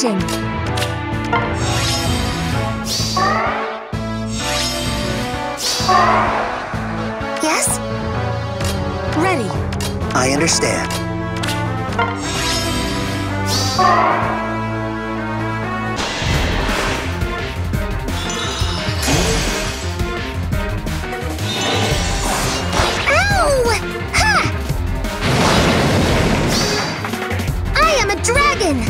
Dashing. Yes? Ready. I understand. Ow! Ha! I am a dragon!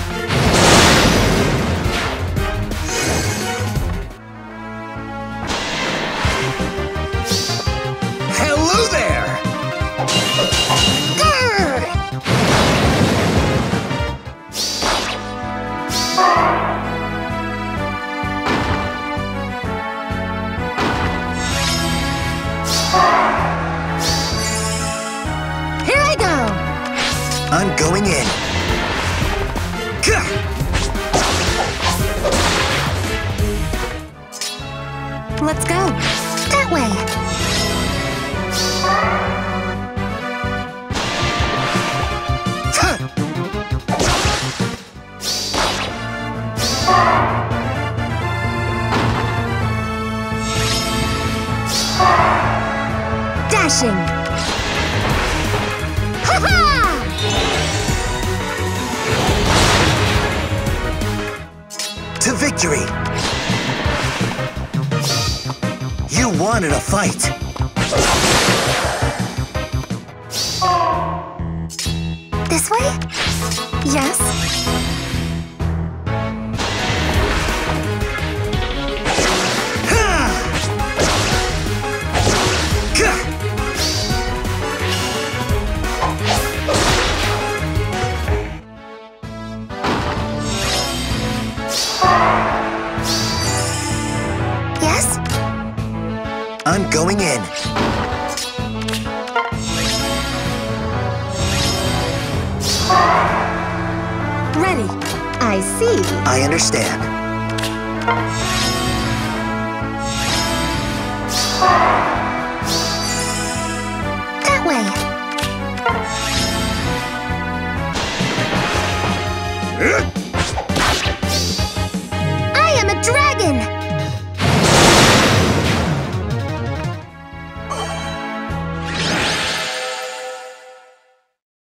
Hello there! Grr! Here I go! I'm going in. Gah! Let's go. That way. Huh! Dashing. Ha-ha! To victory! You wanted a fight. This way? Yes. Ha! Gah! Yes? I'm going in. Ready. I see. I understand.